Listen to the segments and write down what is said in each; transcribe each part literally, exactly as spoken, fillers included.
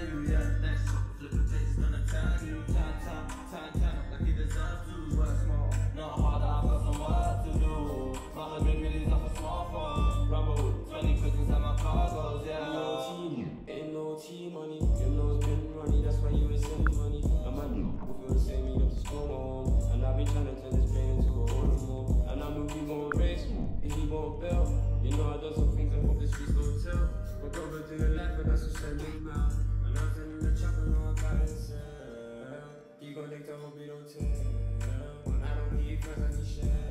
you, yeah. Next shot, flip the pace, gonna turn you. Turn, turn, turn, turn up like he deserves to. Work small, not hard, I've got some work to do. Mama bring me these off a smartphone. Rubber, twenty quid inside my cargos, yeah. Ain't no T, ain't no T money. You know it's been money, that's why you ain't sending money. My man who feel the same, meet up to school home. And I've been trying to turn this pain into a whole more. And I knew he gon' race me, he gon' bail. You know I done some things I hope the streets don't tell. But over to the life, but that's what send me out. And I'm sending the chopper, no I got himself. He gon' think to hope he don't tell. When I don't need friends, I need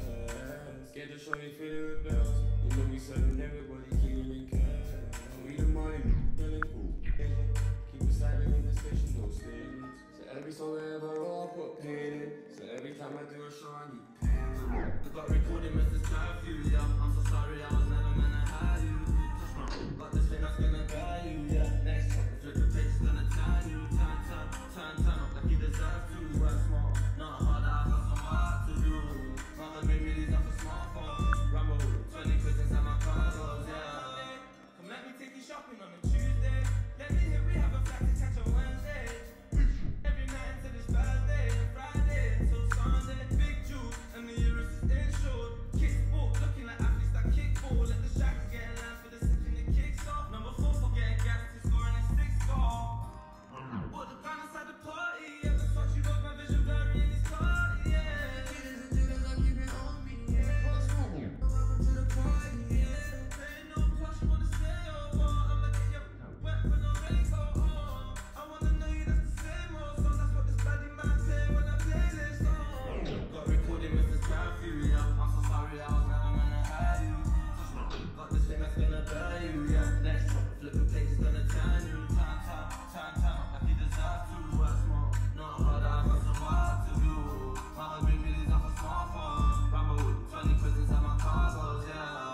shares. Get the shorty feeling with bells. You know we serving everybody, keeping in cash. We the money, feeling cool. Keep it silent in the station, no statements. So every song I ever roll, I put pain in. So every time I do a show, I need pain. I got recording Mister Curfew, yeah. I'm so sorry, I was never meant to hide you. Touch my room, got this thing that's gonna guide you, yeah. Next shot, flip the pace, gonna turn you. Turn, turn, turn, turn up like you deserve to. Work small, not hard, I've got some work to do. Mama bring me these off a smartphone. Rumble, twenty quid inside my cargos, yeah. Come let me take you shopping on a Tuesday. Let me hit, we have a flight to catch on Wednesday. Every night until it's Thursday and Friday until Sunday. Big juice and the euros is insured. Kick sport, looking like athletes that kickball. Let the strikers get in line for the second it kicks off. Number four for getting gas to scoring a six goal. What the gun inside the party? Ever thought you got my vision blurry in this party? Yeah. Killers and dealers are keeping on me. Yeah. Welcome to the party. Yeah. Playing no plus, you wanna stay over. I'ma get your wet when I'm ready to go home. I wanna know you, that's the same old song. That's what this bloody man say when I play this song. Got recording Mister Curfew, yeah. I'm so sorry, I was never meant to hide you. Got this thing that's gonna burn you, yeah. Next shot, flip the pace, gonna turn you. Turn, turn, turn, turn up like you deserve to. Work small, not hard, I've got some work to do. Mama bring me these off a smartphone. Rumble, twenty quid inside my cargos, yeah.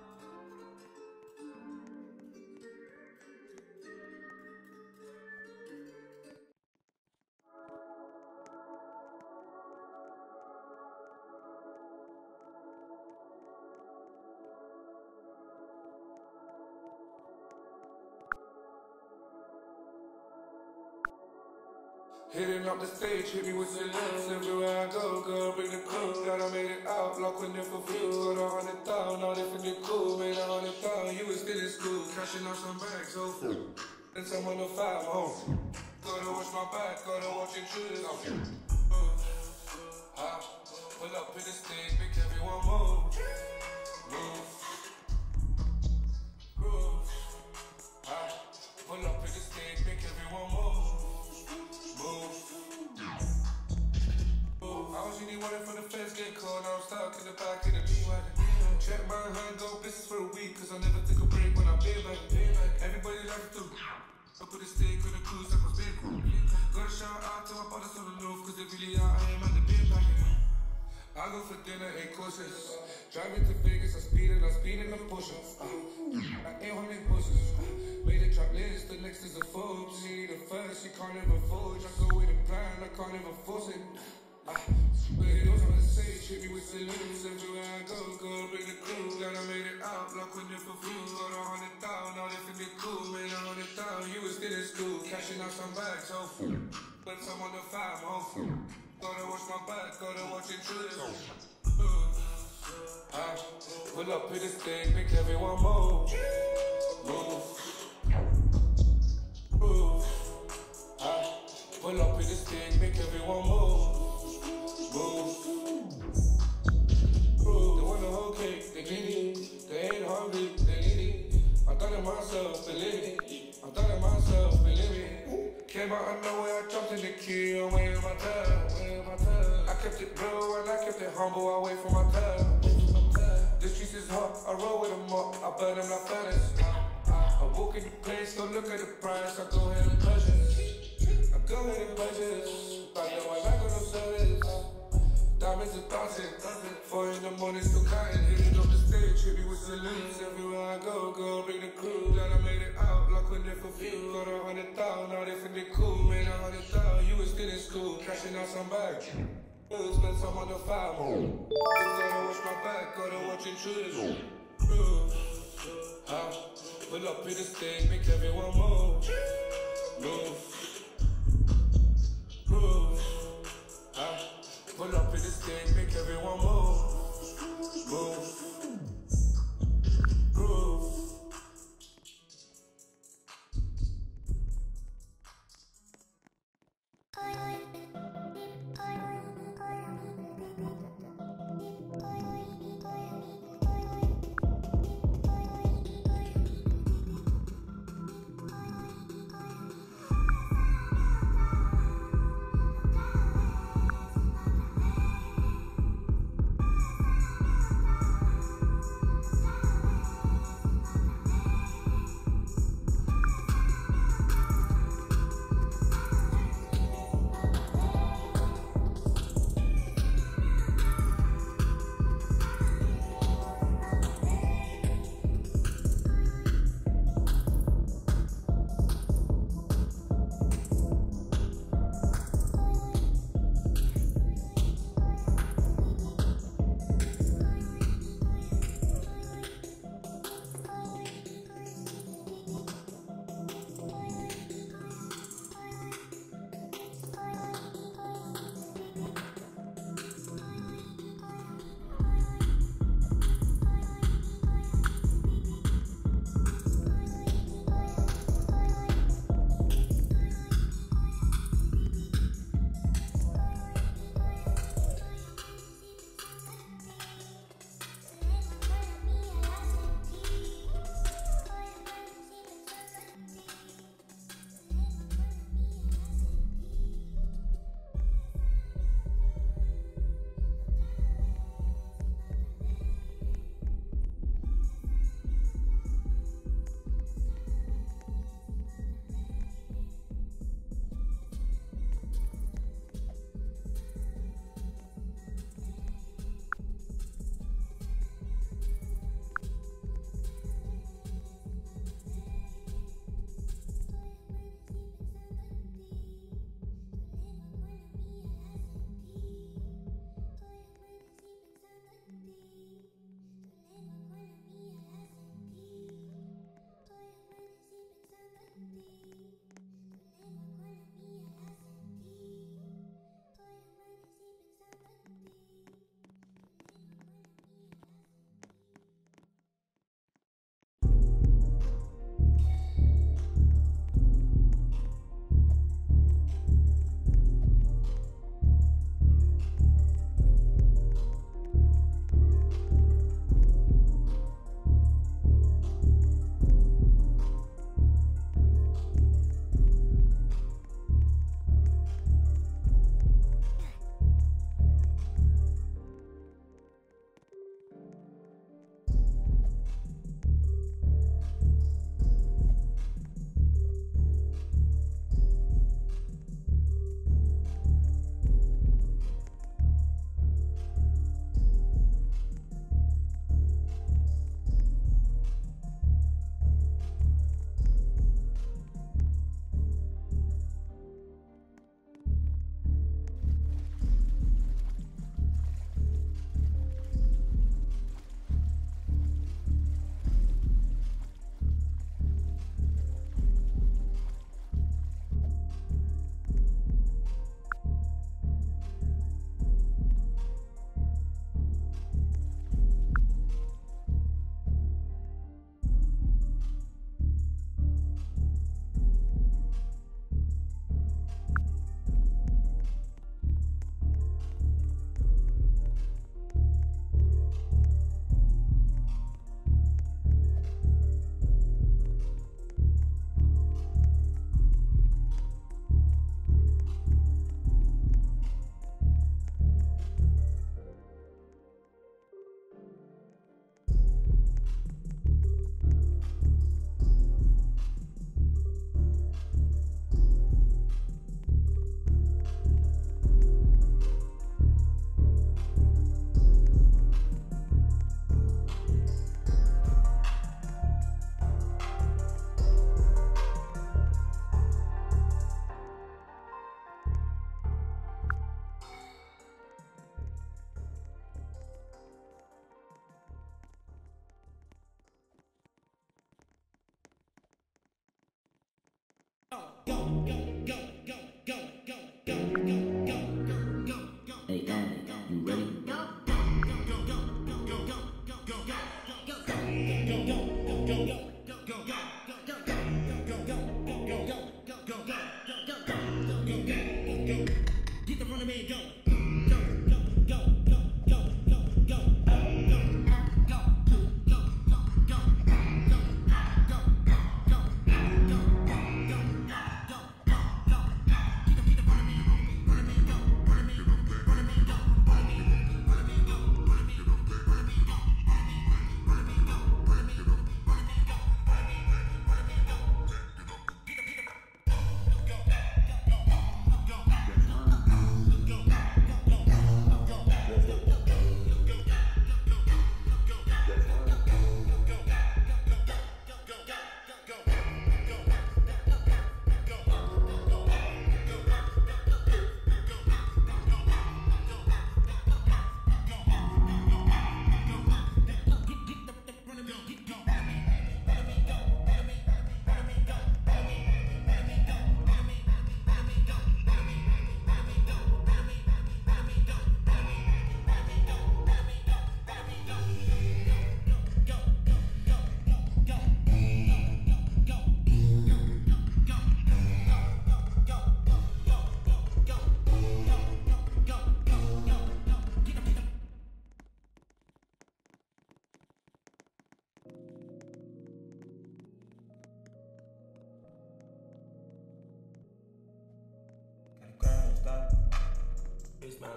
Hitting up the stage, hit me with the lips. Everywhere I go, girl, bring the crew. Glad I made it out, lock with them for few. Got a hundred thousand, now they feeling cool. Made a hundred thousand, you was still in school. Cashing out some bags, so full. Then someone to five home. Gotta watch my back, gotta watch intruders. Uh, I pull up in the stage, make everyone move. Move. Groove. I pull up in the stage, make everyone move. Move. Move. I was really wanting for the feds get cold. I was stuck in the back of the B-wagon. Check my hand, go business for a week, cause I never took a break when I'm big back. Everybody like to I put a stick on the cruise, that was big. Gotta shout out to my brothers on the roof, cause they really out here, man, the big back. I go for dinner, eight courses. Driving to Vegas, I speed and I speed and I'm pushing. Uh, I ain't on these bushes. Uh, made a trap list, the next is a Forbes. She the first, she can't ever forge. I go with a plan, I can't ever force it. Uh, but he knows what to say, treat me with salutes. Everywhere I go, go bring the crew. Glad I made it out, block with them for food. Got a hundred thousand, now they feel cool. Made a hundred thousand, you was still in school. Cashing out some bags, so full. But some on the five, I'm full. Gotta watch my back, gotta watch intruders. Uh, I pull up in the stage, make everyone move. Move. Move. I pull up in the stage, make everyone move. Move. Move. They want the whole cake, they greedy. They ain't hungry, they need it. I thought it myself, believe it. I thought it myself, believe it. Came out of nowhere, I jumped in the queue, I'm waiting my turn, waiting my turn. I kept it real and I kept it humble, I wait for my turn. The streets is hot, I roll with them up, I burn them like furnace. I walk in the place, don't look at the price, I go ahead and purchase. I go ahead and purchase, but no, I like on no service. Diamonds are dancing, four in the morning still counting. Hitting up the stage, hit me with salutes. Everywhere I go, go bring the crew. Glad I made it out, lock with them for few. Got a hundred thousand, now they feeling cool. Made a hundred thousand, you was still in school. Cashing out some bags, you spent some on the five. Gotta watch my back, gotta watch intruders. I pull up in the stage, make everyone move. move, groove. I pull up in this thing, make everyone move, move, groove.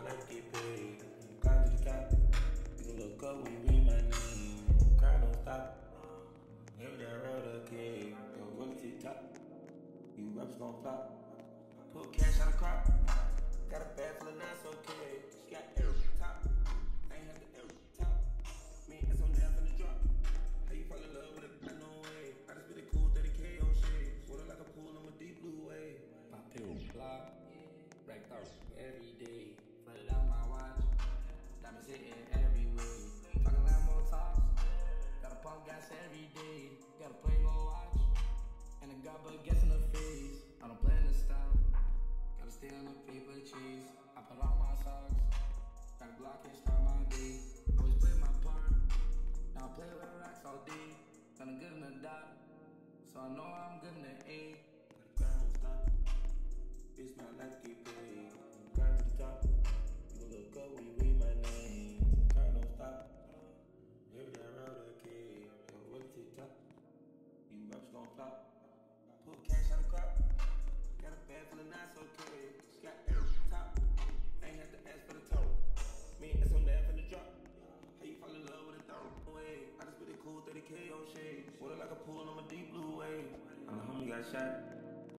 life get paid. Climb to the top. You can look up when you read my name. Cry don't stop. Every day I roll the cake. Yo, roll to the top. You rappers gon' flop. Put cash out of crop. Got a bag full of nuts, okay. She got every top. I ain't have to every top. Me and some down from the drop. How you fall in love with it? No way. I just been a cool thirty K on shade. Water like a pool, I'm a deep blue wave. My pill block, racked out every day. Flooded out my watch, diamonds hitting every way. Talking loud more tops, gotta pump gas every day. Gotta play more watch, and I got but gets in the face. I don't plan to stop, gotta stay on the paper cheese. I put on my socks, gotta block and start my day. Always play my part, now I play with racks all day. Done good in the dot, so I know I'm good in the A. Cry don't stop. It's my life get paid. Climb to the top. You can look up when you read my name. Cry don't stop. Every day I roll the cake. Yo, roll to the top. You rappers gon' flop. Put cash out of crop. Got a bag full of nuts, okay. She got every top. I ain't have to ask for the toe. Me and some down from the drop. How you fall in love with a throw? Way. I just been a cool thirty K on shade. Water like a pool, I'm a deep blue wave. I'm the homie got shot.